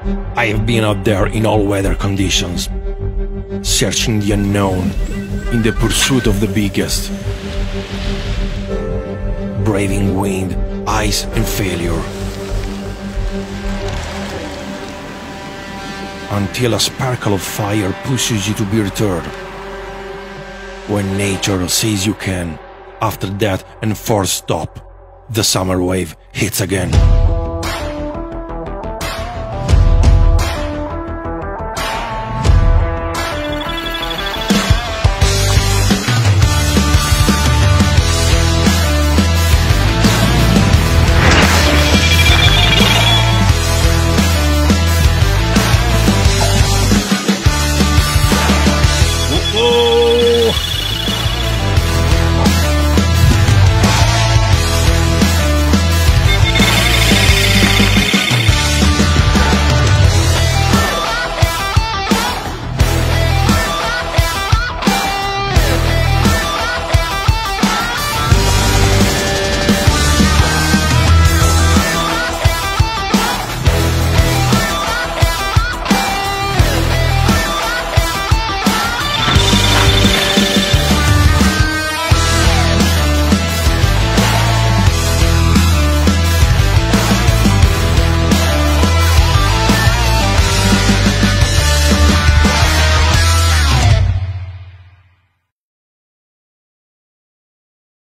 I have been out there in all weather conditions, searching the unknown in the pursuit of the biggest, braving wind, ice and failure, until a sparkle of fire pushes you to be returned. When nature says you can, after that enforced stop, the summer wave hits again.